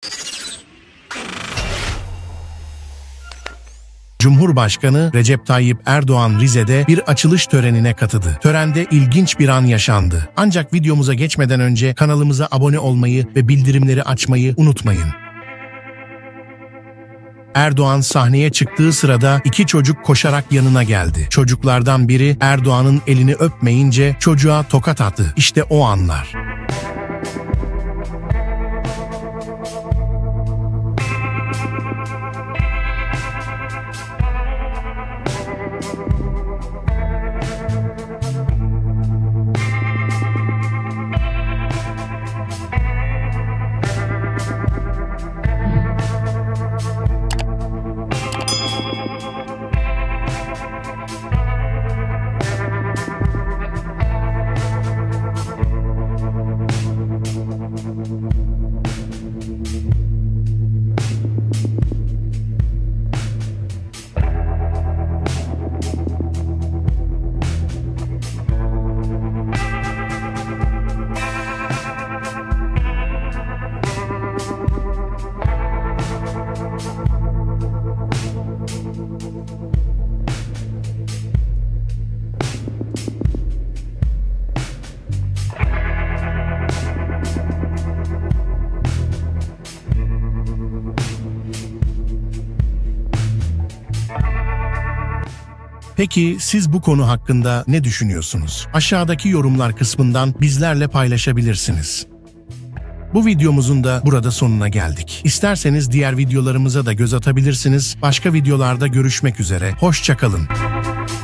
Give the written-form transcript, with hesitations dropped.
Cumhurbaşkanı Recep Tayyip Erdoğan Rize'de bir açılış törenine katıldı. Törende ilginç bir an yaşandı. Ancak videomuza geçmeden önce kanalımıza abone olmayı ve bildirimleri açmayı unutmayın. Erdoğan sahneye çıktığı sırada iki çocuk koşarak yanına geldi. Çocuklardan biri Erdoğan'ın elini öpmeyince çocuğa tokat attı. İşte o anlar. Peki siz bu konu hakkında ne düşünüyorsunuz? Aşağıdaki yorumlar kısmından bizlerle paylaşabilirsiniz. Bu videomuzun da burada sonuna geldik. İsterseniz diğer videolarımıza da göz atabilirsiniz. Başka videolarda görüşmek üzere. Hoşça kalın.